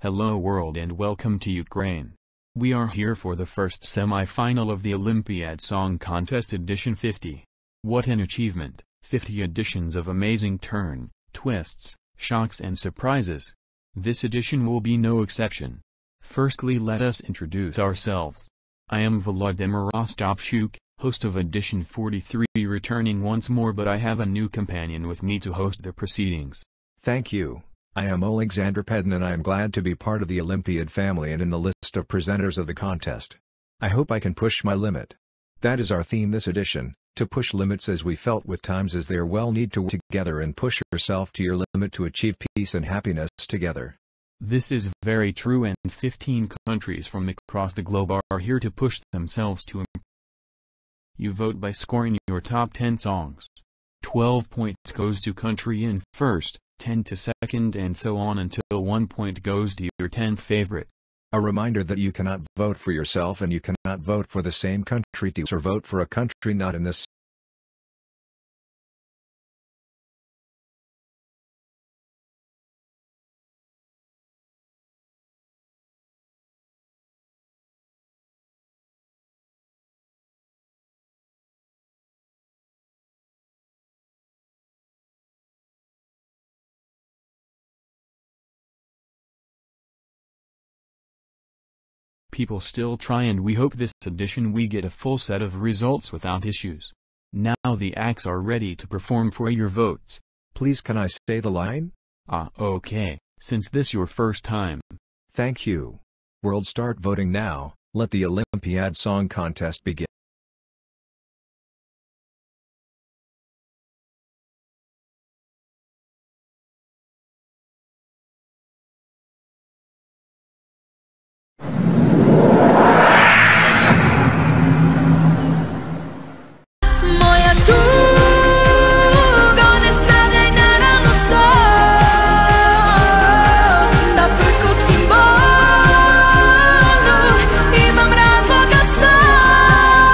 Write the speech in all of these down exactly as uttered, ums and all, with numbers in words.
Hello world and welcome to Ukraine. We are here for the first semi-final of the Olympiad Song Contest Edition fifty. What an achievement, fifty editions of amazing turn, twists, shocks and surprises. This edition will be no exception. Firstly, let us introduce ourselves. I am Volodymyr Ostapchuk, host of edition forty-three, returning once more, but I have a new companion with me to host the proceedings. Thank you. I am Alexander Pedin and I am glad to be part of the Olympiad family and in the list of presenters of the contest. I hope I can push my limit. That is our theme this edition, to push limits, as we felt with times as they are well need to work together and push yourself to your limit to achieve peace and happiness together. This is very true, and fifteen countries from across the globe are here to push themselves to improve. You vote by scoring your top ten songs. twelve points goes to country in first, ten to second, and so on until one point goes to your tenth favorite. A reminder that you cannot vote for yourself and you cannot vote for the same country too, or vote for a country not in this. People still try, and we hope this edition we get a full set of results without issues. Now the acts are ready to perform for your votes. Please, can I say the line? Ah, okay, since this your first time. Thank you. World, start voting now. Let the Olympiad Song Contest begin. Imam razloga sam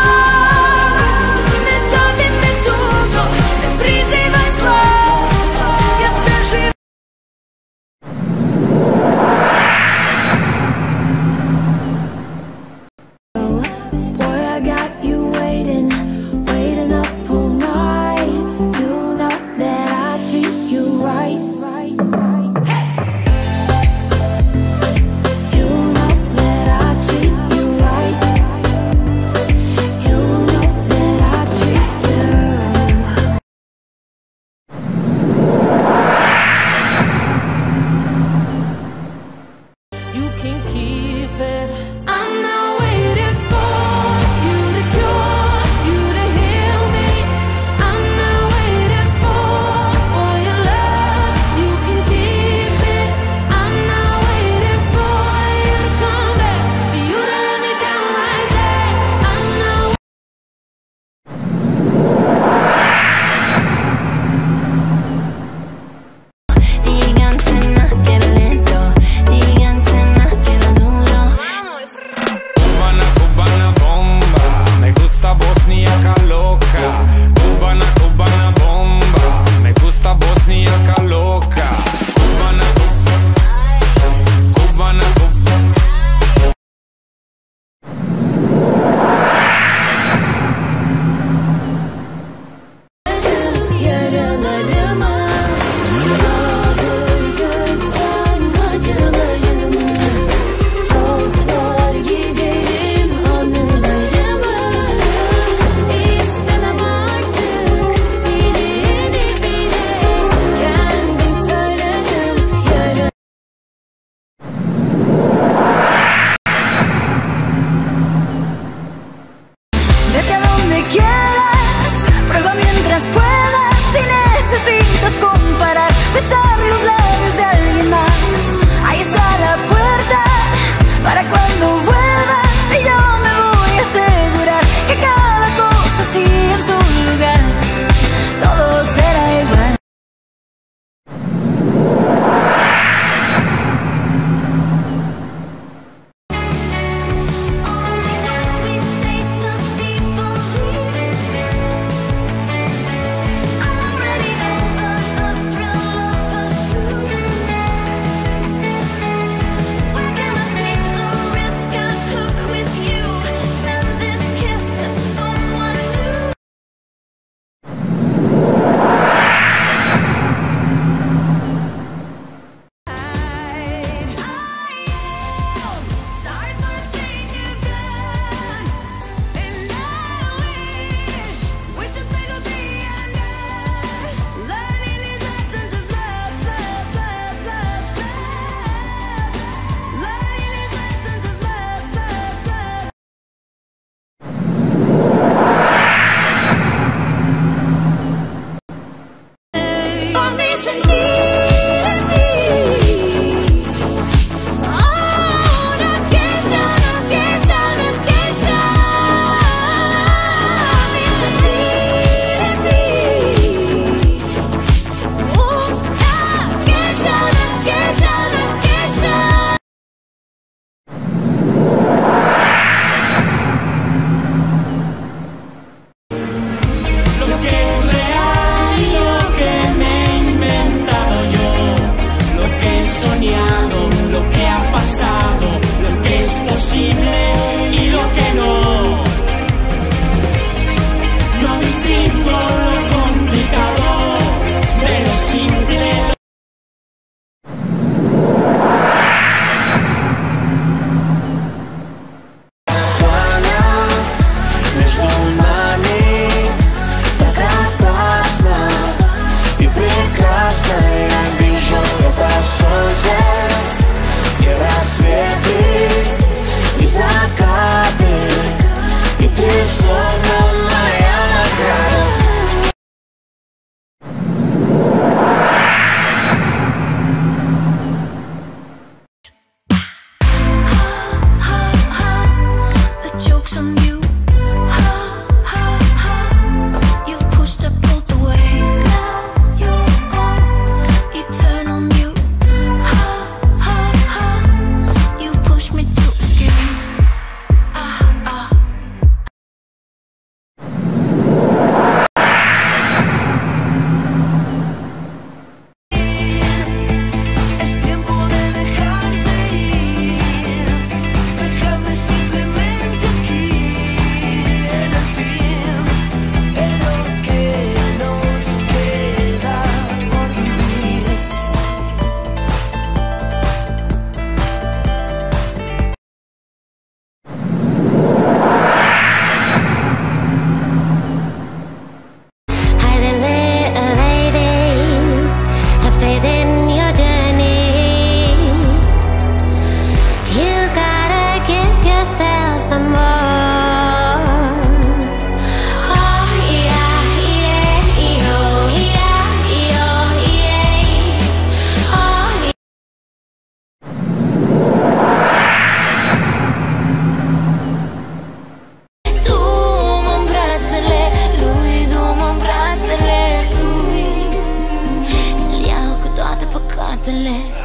Let